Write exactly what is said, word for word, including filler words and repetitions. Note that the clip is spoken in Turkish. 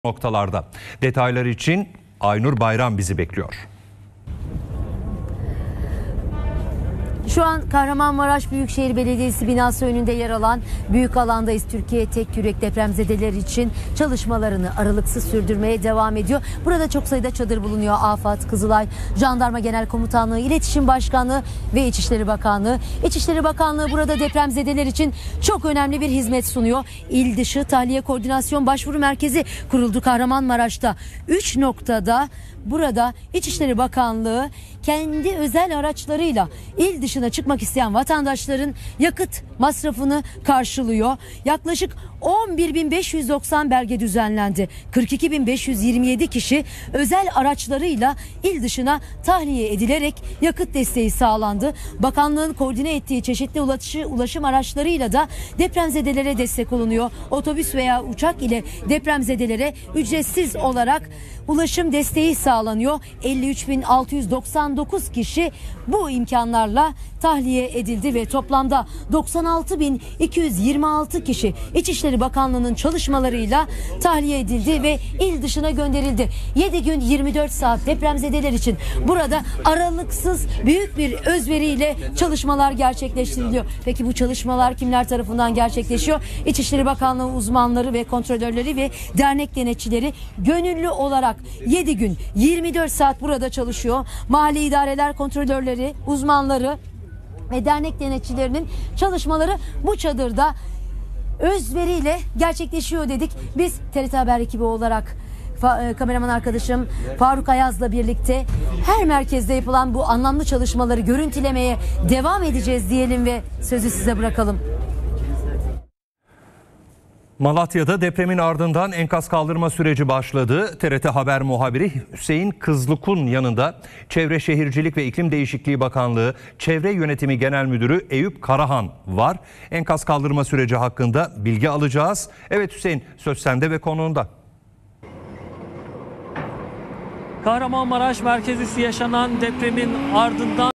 noktalarda. Detaylar için Aynur Bayram bizi bekliyor. Şu an Kahramanmaraş Büyükşehir Belediyesi binası önünde yer alan büyük alandayız. Türkiye Tek Yürek depremzedeler için çalışmalarını aralıksız sürdürmeye devam ediyor. Burada çok sayıda çadır bulunuyor. AFAD, Kızılay, Jandarma Genel Komutanlığı, İletişim Başkanlığı ve İçişleri Bakanlığı. İçişleri Bakanlığı burada depremzedeler için çok önemli bir hizmet sunuyor. İl dışı tahliye koordinasyon başvuru merkezi kuruldu Kahramanmaraş'ta. Üç noktada burada İçişleri Bakanlığı kendi özel araçlarıyla il dışına çıkmak isteyen vatandaşların yakıt masrafını karşılıyor. Yaklaşık on bir bin beş yüz doksan belge düzenlendi. kırk iki bin beş yüz yirmi yedi kişi özel araçlarıyla il dışına tahliye edilerek yakıt desteği sağlandı. Bakanlığın koordine ettiği çeşitli ulaşım araçlarıyla da depremzedelere destek olunuyor. Otobüs veya uçak ile depremzedelere ücretsiz olarak ulaşım desteği sağlanıyor. elli üç bin altı yüz doksan dokuz kişi bu imkanlarla tahliye edildi ve toplamda doksan altı bin iki yüz yirmi altı kişi İçişleri Bakanlığı'nın çalışmalarıyla tahliye edildi ve il dışına gönderildi. yedi gün yirmi dört saat depremzedeler için burada aralıksız büyük bir özveriyle çalışmalar gerçekleştiriliyor. Peki bu çalışmalar kimler tarafından gerçekleşiyor? İçişleri Bakanlığı uzmanları ve kontrolörleri ve dernek denetçileri gönüllü olarak yedi gün yirmi dört saat burada çalışıyor. Mahalli idareler kontrolörleri, uzmanları ve dernek denetçilerinin çalışmaları bu çadırda özveriyle gerçekleşiyor dedik. Biz T R T Haber ekibi olarak kameraman arkadaşım Faruk Ayaz'la birlikte her merkezde yapılan bu anlamlı çalışmaları görüntülemeye devam edeceğiz diyelim ve sözü size bırakalım. Malatya'da depremin ardından enkaz kaldırma süreci başladı. T R T Haber muhabiri Hüseyin Kızlık'un yanında Çevre Şehircilik ve İklim Değişikliği Bakanlığı Çevre Yönetimi Genel Müdürü Eyüp Karahan var. Enkaz kaldırma süreci hakkında bilgi alacağız. Evet Hüseyin, söz sende ve konuğunda. Kahramanmaraş merkez üssü yaşanan depremin ardından